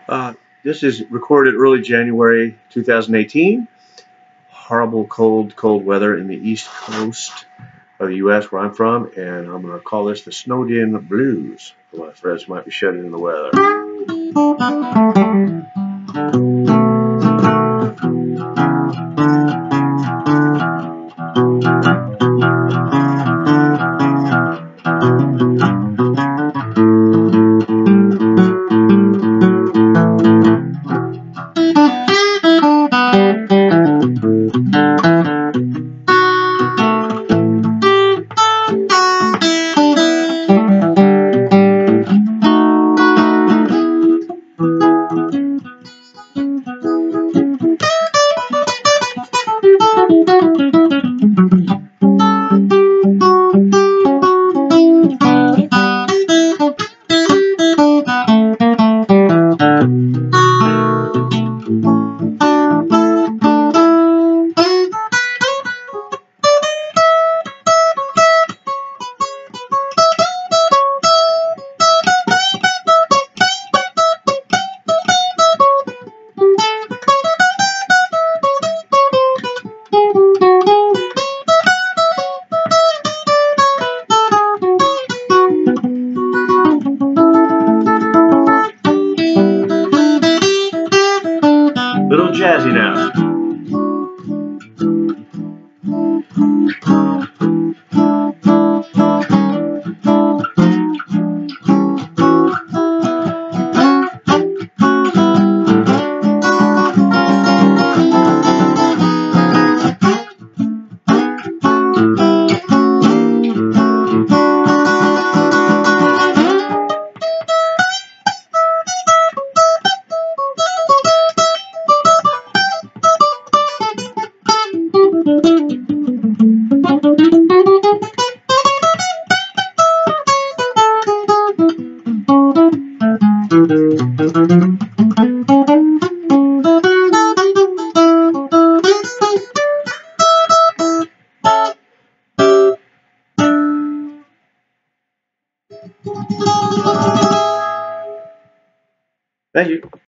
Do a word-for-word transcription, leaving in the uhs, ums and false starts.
Uh, this is recorded early January two thousand eighteen. Horrible cold, cold weather in the east coast of the U S where I'm from, and I'm going to call this the Snowed In Blues. For my friends who might be shedding in the weather. Little jazzy now. Thank you.